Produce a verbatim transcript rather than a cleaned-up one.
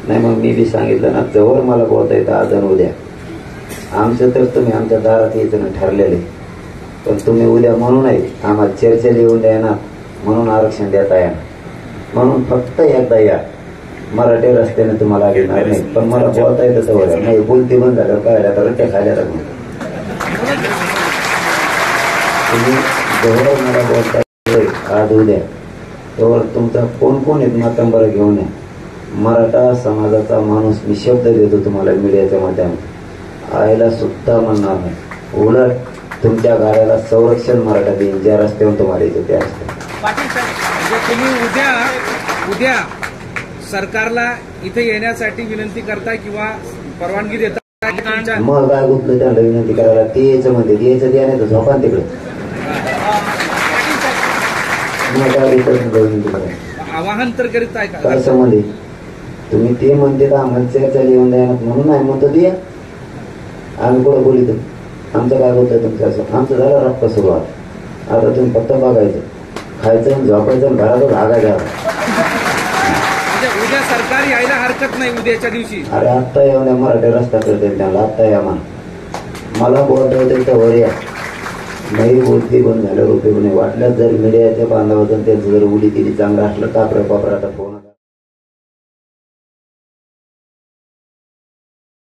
नाही मग मी बी सांगितलं ना, जवळ मला बोलता येतं आज आणि उद्या. आमचं तर तुम्ही आमच्या दारात यायचं ठरलेलं आहे, पण तुम्ही उद्या म्हणून आहे आम्हाला चर्चेला येऊन द्या ना, म्हणून आरक्षण देता या, म्हणून फक्त एकदा या. मराठी रस्त्याने तुम्हाला घेणार नाही, पण मला बोलता येतं सवय नाही. बोलती बंद झालं काय आता रट्टे खायला लागून तुम्ही जवळ मला बोलता आज उद्या तेव्हा तुमचा कोण कोण आहेत मातंबर घेऊन या. मराठा समाजाचा माणूस मी शब्द देतो तुम्हाला मीडियाच्या माध्यमात, आयला सुद्धा म्हणणार नाही. उलट तुमच्या गाड्याला संरक्षण मराठा देईन ज्या रस्त्यावर तुम्हाला येतो त्या रस्त्यावर. पाटील साहेब, तुम्ही उद्या उद्या सरकारला इथे येण्यासाठी विनंती करता किंवा परवानगी देता? मग काय गुप्त त्यांना विनंती करायला ते यायचं म्हणते, ते यायचं द्या नाही तर झोपा तिकडे. मग काय विनंती करायला आवाहन तर करीत आहे का? काय संबंधी तुम्ही ते म्हणते तर आम्हाला चर्चा येऊन द्या म्हणून नाही म्हणतो द्या. आम्ही कुठं बोलितो, आमचं काय होतं तुमचं असं आमचं झालं रप्पा सुरुवात. आता तुम्ही फक्त बघायचं, खायचं आणि झोपायचं आणि घरातच आगा घ्यावा. उद्या सरकार यायला हरकत नाही उद्याच्या दिवशी. अरे आत्ता येऊन द्या, मराठी रस्ता करते त्यांना आत्ता या मान. मला बोलता येतं तर वर या, नाही बोलती बंद झाल्यावर उपयोग नाही. वाटल्यास जर मीडियाच्या बांधावरून त्यांचं जर उडी दिली चांगलं असलं कापरा पापराचा फोन